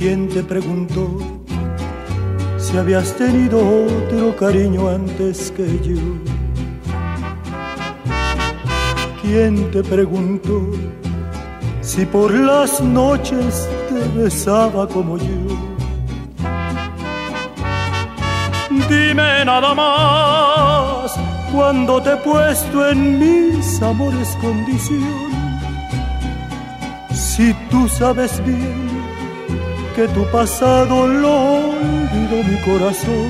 ¿Quién te preguntó si habías tenido otro cariño antes que yo? ¿Quién te preguntó si por las noches te besaba como yo? Dime nada más, cuando te he puesto en mis amores condición. Si tú sabes bien que tu pasado lo olvidó mi corazón.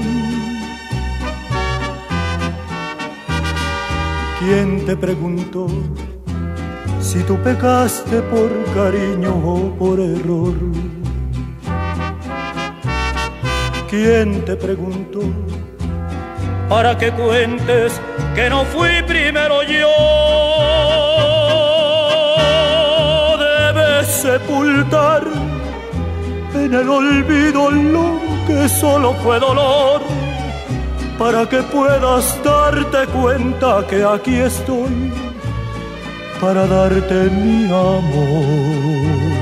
¿Quién te preguntó si tú pecaste por cariño o por error? ¿Quién te preguntó para que cuentes que no fui primero yo? Debes sepultar en el olvido lo que solo fue dolor, para que puedas darte cuenta que aquí estoy para darte mi amor.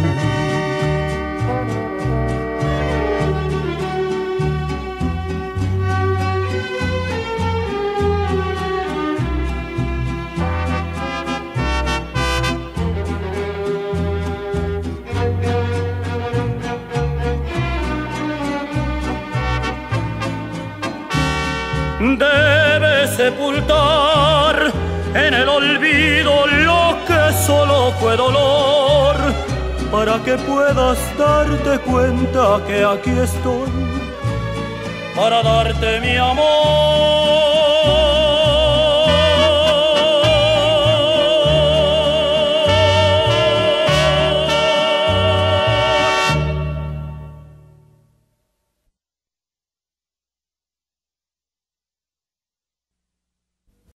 Debes sepultar en el olvido lo que solo fue dolor, para que puedas darte cuenta que aquí estoy para darte mi amor.